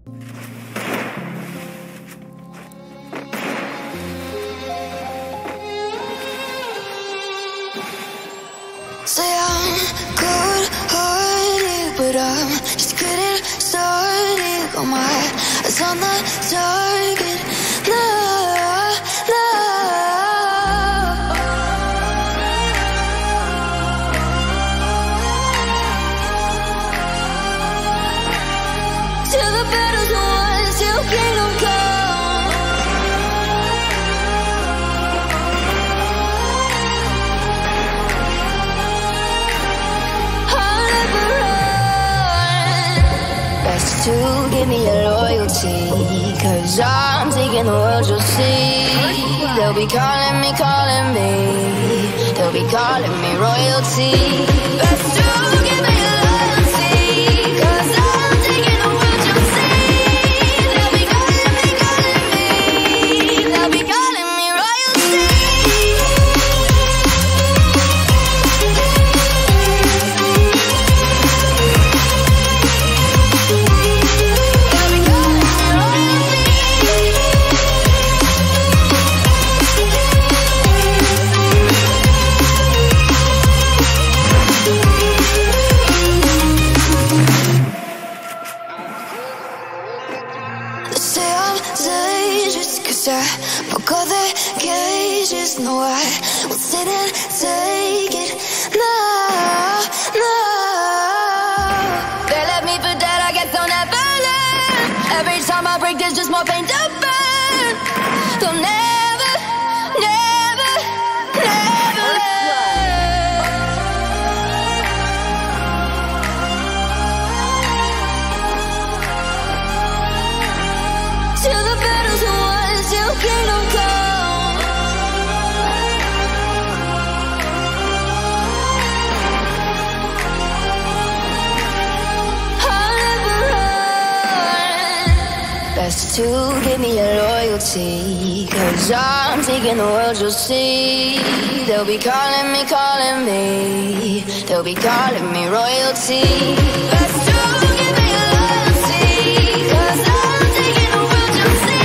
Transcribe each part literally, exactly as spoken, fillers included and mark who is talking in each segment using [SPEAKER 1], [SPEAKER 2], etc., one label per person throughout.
[SPEAKER 1] Say I'm good-hearted, but I'm just getting started. Got my eyes on the target. No, no. Till the battle's won, till kingdom come. To give me your loyalty, cause I'm taking the world, you'll see. They'll be calling me, calling me. They'll be calling me royalty. Best to give me your loyalty, cause I'm taking the world, you'll see. They'll be calling me, calling me. They'll be calling me royalty. I broke all the cages, no, I won't sit and take it. No, no. They left me for dead, I guess they'll never learn. Every time I break, there's just more pain to burn. They'll never, never, never learn. Till the battle's won, till kingdom come. I'll never run. Best to give me your loyalty, cause I'm taking the world, you'll see. They'll be calling me, calling me. They'll be calling me royalty. Best to give me your loyalty, cause I'm taking the world, you'll see.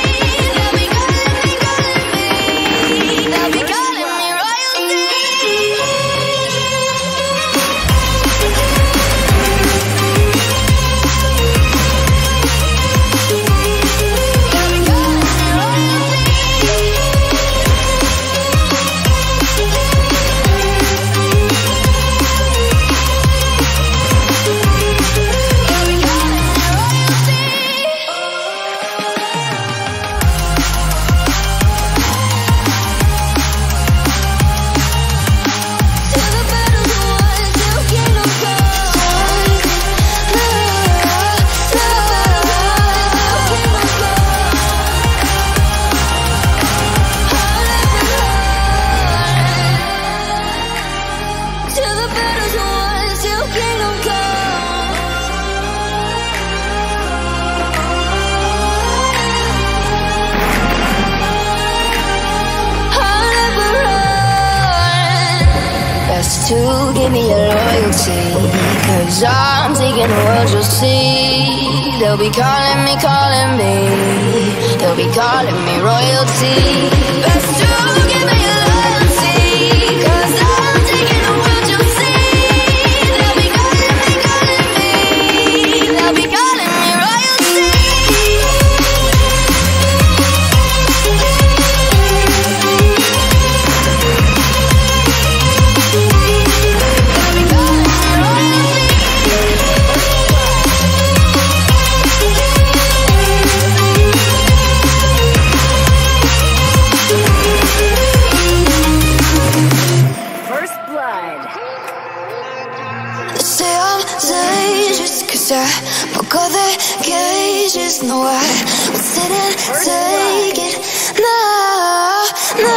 [SPEAKER 1] To give me your loyalty, cause I'm taking the world, you'll see. They'll be calling me, calling me. They'll be calling me royalty. Best to give me your loyalty, cause I'm taking the world, you'll see. They'll be calling me, calling me. They'll be calling me royalty. I broke all the cages, no, I won't sit and take it. No, no.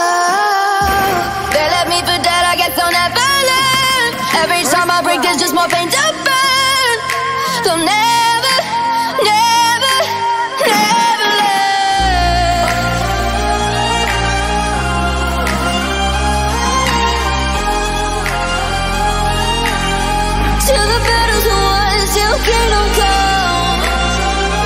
[SPEAKER 1] They left me for dead, I guess they'll never learn. Every time I break, there's just more pain to burn. They'll never, never, never learn. Till the battle's won, till kingdom come.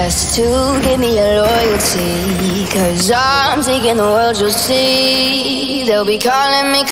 [SPEAKER 1] just to give me your loyalty. Cause I'm taking the world, you'll see. They'll be calling me